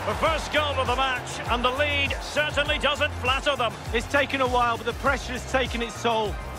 The first goal of the match, and the lead certainly doesn't flatter them. It's taken a while, but the pressure has taken its toll.